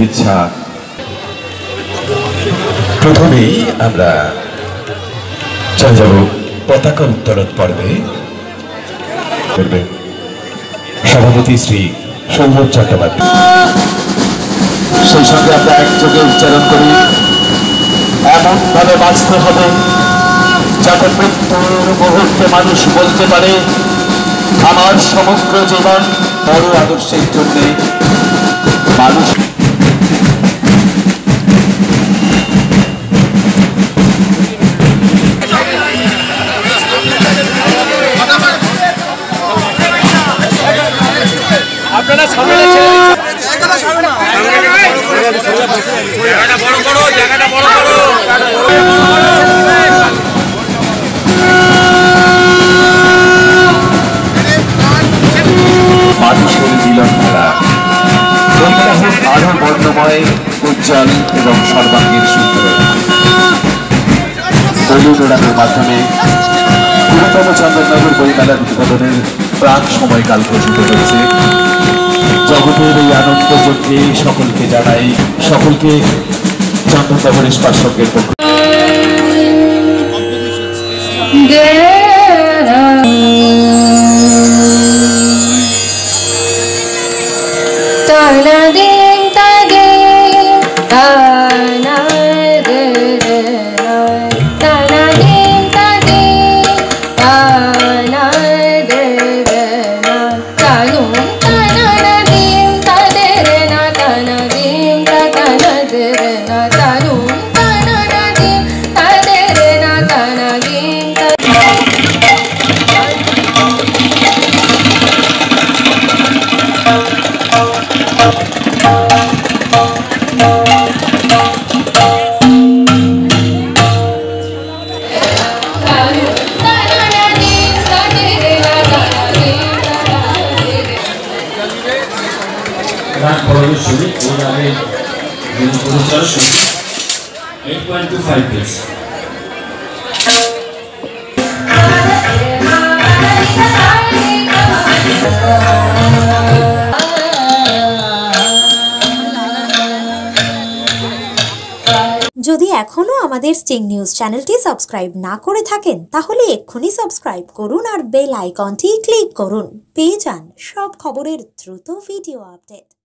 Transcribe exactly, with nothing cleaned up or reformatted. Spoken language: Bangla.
শুভেচ্ছা। প্রথমেই আমরা চলে যাব পতাকা উত্তোলন পর্বে। সভাপতি শ্রী সৌরভ চট্টোপাধ্যায়। সেই সঙ্গে আমরা একযোগে উচ্চারণ করি, এমন ভাবে বাঁচতে হবে যাতে মৃত্যুর মুহূর্তে মানুষ বলতে পারে আমার সমগ্র জীবন বড় আদর্শের জন্য মানুষ। আপনারা সামনে জায়গাটা সামনে জায়গাটা বড় করো জায়গাটা বড় করো। মানুষের মিলন মেলা আরো বর্ণময়, উজ্জ্বল এবং সর্বাঙ্গীন সুন্দর বলিউডের মাধ্যমে পুরোতম চন্দননগর বইমেলার উদ্বোধনের প্রাক সময়কাল ঘোষিত হয়েছে। জগতের এই আনন্দ যজ্ঞে সকলকে জানাই, সকলকে চন্দননগর ইস্পাত সংঘের পক্ষ eight point two five days. যদি এখনো আমাদের স্টিং নিউজ চ্যানেলটি সাবস্ক্রাইব না করে থাকেন তাহলে এক্ষুনি সাবস্ক্রাইব করুন আর বেল আইকনটি ক্লিক করুন। পেয়ে যান সব খবরের দ্রুত ভিডিও আপডেট।